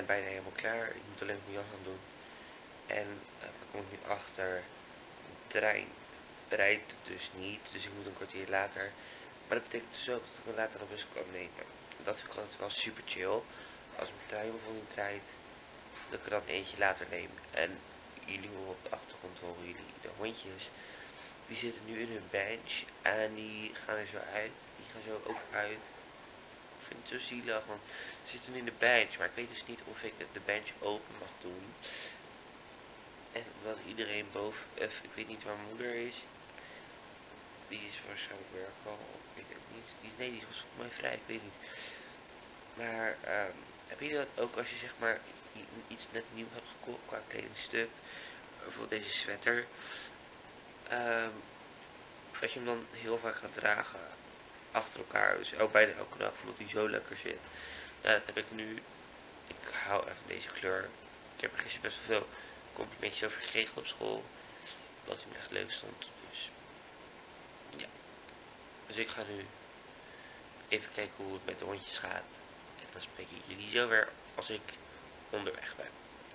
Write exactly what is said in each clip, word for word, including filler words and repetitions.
bijna helemaal klaar. Ik moet alleen mijn jas aan doen. En uh, daar kom ik nu achter. De trein rijdt dus niet, dus ik moet een kwartier later. Maar dat betekent dus ook dat ik een later een bus kan nemen. Dat vind ik altijd wel super chill. Als mijn trein bijvoorbeeld niet rijdt, dat ik er dan eentje later neem. En jullie horen op de achtergrond horen jullie de hondjes. Die zitten nu in hun bench en die gaan er zo uit. Die gaan zo ook uit. Ik vind het zo zielig, want ze zitten nu in de bench. Maar ik weet dus niet of ik de bench open mag doen. En wat iedereen boven, uh, ik weet niet waar mijn moeder is. Die is waarschijnlijk werk al, ik weet het niet. Die, nee, die was volgens mij vrij, ik weet niet. Maar um, heb je dat ook als je zeg maar iets net nieuw hebt gekocht qua kledingstuk? Bijvoorbeeld deze sweater. Um, dat je hem dan heel vaak gaat dragen. Achter elkaar. Dus ook bijna elke dag omdat hij zo lekker zit. Ja, dat heb ik nu. Ik hou even van deze kleur. Ik heb er gisteren best wel veel complimentjes over gekregen op school. Dat hij me echt leuk stond. Dus ja. Dus ik ga nu even kijken hoe het met de hondjes gaat. En dan spreek ik jullie zo weer als ik onderweg ben.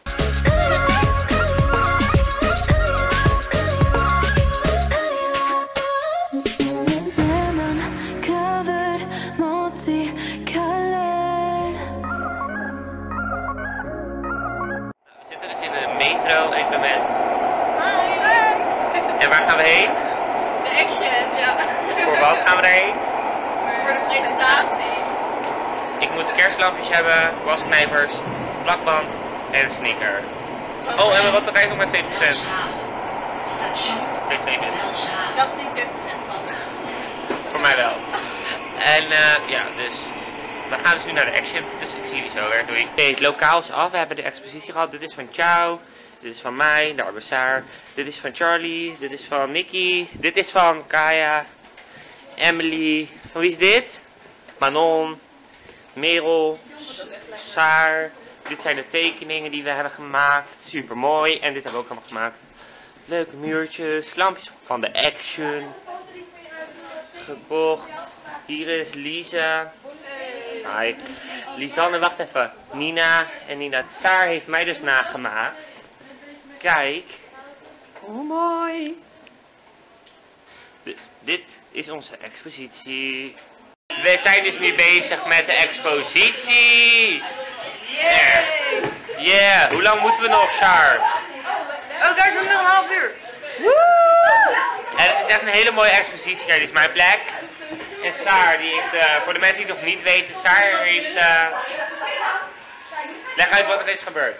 Evenement. Hi. En waar gaan we heen? De Action, ja. Voor wat gaan we erheen? Voor de presentaties. Ik moet kerstlampjes hebben, wasknijpers, plakband en een sneaker. Oh, en wat rijdt nog met twee procent? twee procent. Dat is niet twee procent schat. Voor mij wel. En uh, ja, dus we gaan dus nu naar de Action. Dus ik zie jullie zo weer. Doei. Oké, het lokaal is af. We hebben de expositie gehad. Dit is van Ciao. Dit is van mij, de Arbesaar. Dit is van Charlie. Dit is van Nicky. Dit is van Kaya. Emily. Van wie is dit? Manon. Merel. Saar. Dit zijn de tekeningen die we hebben gemaakt. Super mooi. En dit hebben we ook allemaal gemaakt. Leuke muurtjes. Lampjes van de Action. Gekocht. Hier is Lisa. Hi. Lisanne, wacht even. Nina en Nina. Saar heeft mij dus nagemaakt. Kijk. Hoe mooi. Dus dit is onze expositie. We zijn dus nu bezig met de expositie. Yeah. Yeah. Hoe lang moeten we nog, Saar? Oh, daar is nog een half uur. Woe! En het is echt een hele mooie expositie. Kijk, dit is mijn plek. En Saar, die heeft, uh, voor de mensen die het nog niet weten, Saar heeft... Uh... Leg uit wat er is gebeurd.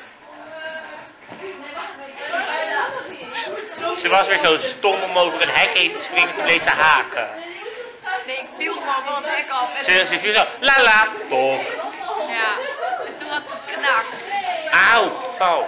Ze was weer zo stom om over een hek heen te springen toen bleef ze haken. Nee, ik viel gewoon van het hek af. En Ze, ze viel zo, la la, toch. ja, en toen had ze geknakt. Auw, val.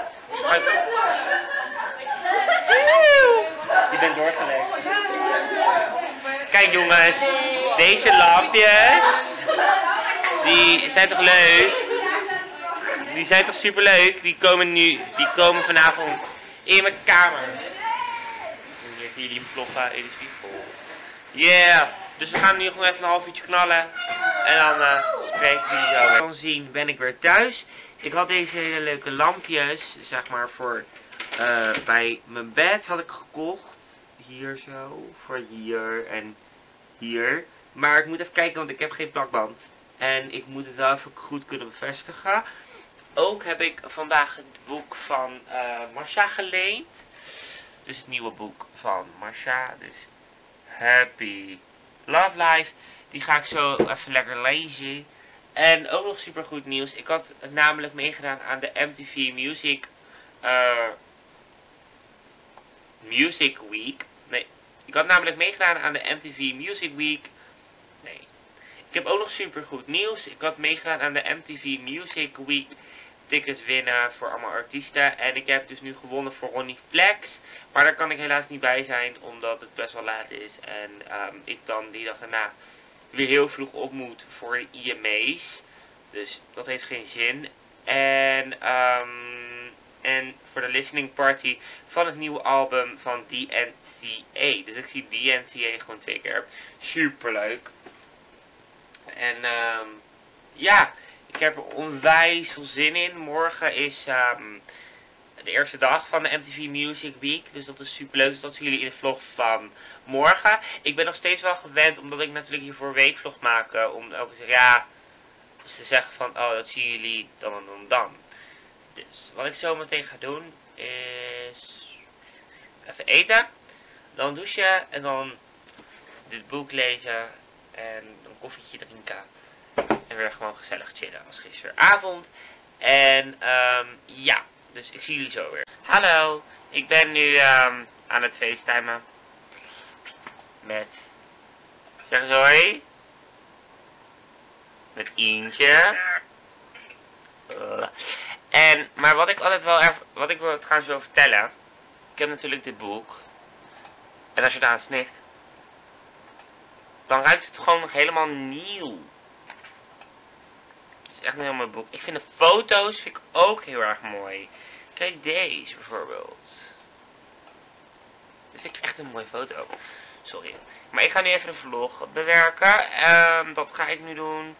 Je bent doorgelegd. Kijk jongens, deze lampjes, die zijn toch leuk? Die zijn toch super leuk? Die komen nu, die komen vanavond in mijn kamer. En hier jullie hem vloggen, editief vol. Yeah! Dus we gaan nu gewoon even een half uurtje knallen. En dan uh, spreek ik jullie zo weer. Dan zien ben ik weer thuis. Ik had deze hele leuke lampjes, zeg maar voor uh, bij mijn bed had ik gekocht. Hier zo, voor hier en hier. Maar ik moet even kijken, want ik heb geen plakband. En ik moet het wel even goed kunnen bevestigen. Ook heb ik vandaag het boek van uh, Marsha geleend. Dus het nieuwe boek van Marsha. Dus Happy Love Life. Die ga ik zo even lekker lezen. En ook nog super goed nieuws. Ik had namelijk meegedaan aan de M T V Music uh, Music Week. Nee, ik had namelijk meegedaan aan de M T V Music Week. Nee. Ik heb ook nog super goed nieuws. Ik had meegedaan aan de M T V Music Week. Tickets winnen voor allemaal artiesten. En ik heb dus nu gewonnen voor Ronnie Flex. Maar daar kan ik helaas niet bij zijn. Omdat het best wel laat is. En um, ik dan die dag daarna weer heel vroeg op moet voor de I M A's. Dus dat heeft geen zin. En, um, en voor de listening party van het nieuwe album van D N C A. Dus ik zie D N C A gewoon twee keer. Super leuk. En um, ja, Ik heb er onwijs veel zin in. Morgen is um, de eerste dag van de M T V Music Week. Dus dat is super leuk. Dus dat zien jullie in de vlog van morgen. Ik ben nog steeds wel gewend, omdat ik natuurlijk hiervoor een weekvlog maak. Uh, om ook te zeggen, ja, dus te zeggen van, oh, dat zien jullie dan en dan dan. Dus wat ik zo meteen ga doen is even eten. Dan douchen en dan dit boek lezen en een koffietje drinken. En weer gewoon gezellig chillen als gisteravond. En um, ja, dus ik zie jullie zo weer. Hallo, ik ben nu um, aan het facetimen. Met, zeg eens hoi. Met Ientje. Uh. En, maar wat ik altijd wel erg, wat ik wil trouwens wil vertellen. Ik heb natuurlijk dit boek. En als je eraan snift, dan ruikt het gewoon nog helemaal nieuw. Het is echt een heel mooi boek. Ik vind de foto's vind ik ook heel erg mooi. Kijk deze bijvoorbeeld. Dit vind ik echt een mooie foto. Sorry. Maar ik ga nu even de vlog bewerken. Um, dat ga ik nu doen.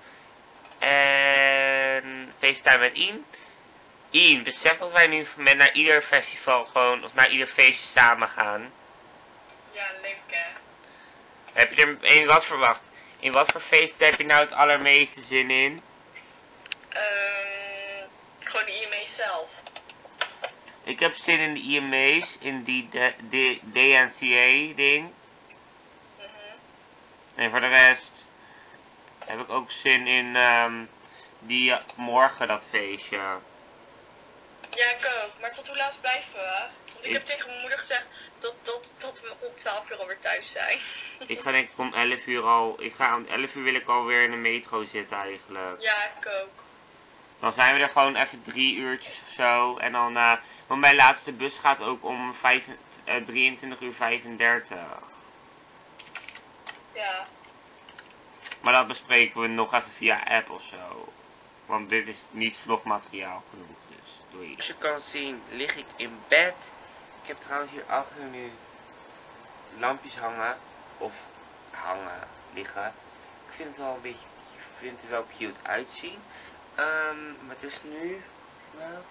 En FaceTime met Ian. Ian, besef dat wij nu met naar ieder festival gewoon, of naar ieder feestje samen gaan. Ja, leuk hè. Heb je er in wat verwacht? In wat voor feesten heb je nou het allermeeste zin in? Um, gewoon de I M E zelf. Ik heb zin in de I M E's, in die D N C A ding. Mm-hmm. En voor de rest heb ik ook zin in um, die uh, morgen dat feestje. Ja, ik ook. Maar tot hoe laat blijven we? Want ik, Ik... heb tegen mijn moeder gezegd dat, dat, dat we om twaalf uur alweer thuis zijn. Ik ga denk ik om elf uur al, ik ga om elf uur wil ik alweer in de metro zitten eigenlijk. Ja, ik ook. Dan zijn we er gewoon even drie uurtjes of zo. En dan, uh, want mijn laatste bus gaat ook om vijf, uh, drieëntwintig uur vijfendertig. Ja. Maar dat bespreken we nog even via app of zo. Want dit is niet vlogmateriaal genoeg. Dus doei. Zoals je kan zien lig ik in bed. Ik heb trouwens hier achter nu lampjes hangen. Of hangen, liggen. Ik vind het wel een beetje, ik vind het er wel cute uitzien. Um, maar het is nu wat?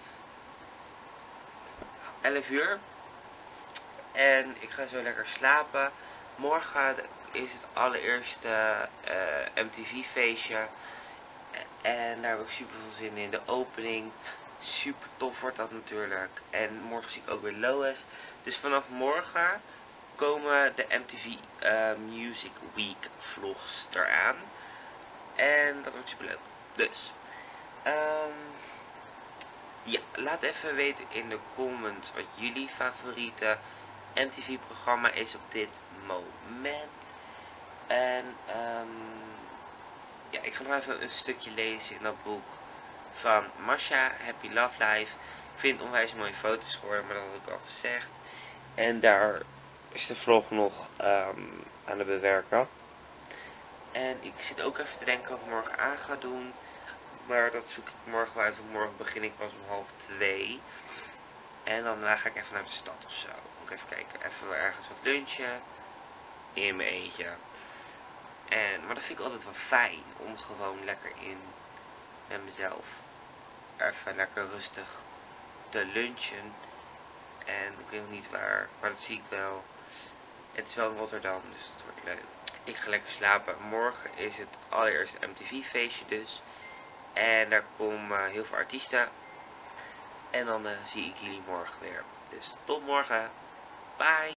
elf uur. En ik ga zo lekker slapen. Morgen is het allereerste uh, M T V feestje. En daar heb ik super veel zin in. De opening. Super tof wordt dat natuurlijk. En morgen zie ik ook weer Lois. Dus vanaf morgen komen de M T V uh, Music Week vlogs eraan. En dat wordt super leuk. Dus. Um, ja, laat even weten in de comments wat jullie favoriete M T V programma is op dit moment. En um, ja, ik ga nog even een stukje lezen in dat boek van Masha, Happy Love Life. Ik vind het onwijs mooie foto's geworden, maar dat had ik al gezegd. En daar is de vlog nog um, aan het bewerken. En ik zit ook even te denken wat ik morgen aan ga doen. Maar dat zoek ik morgen wel uit, want morgen begin ik pas om half twee. En dan daarna ga ik even naar de stad of zo. Moet ik even kijken, even ergens wat lunchen. In mijn eentje. En, maar dat vind ik altijd wel fijn, om gewoon lekker in met mezelf even lekker rustig te lunchen. En ik weet nog niet waar, maar dat zie ik wel. Het is wel in Rotterdam, dus dat wordt leuk. Ik ga lekker slapen. Morgen is het allereerste M T V feestje dus. En daar komen heel veel artiesten. En dan uh, zie ik jullie morgen weer. Dus tot morgen. Bye.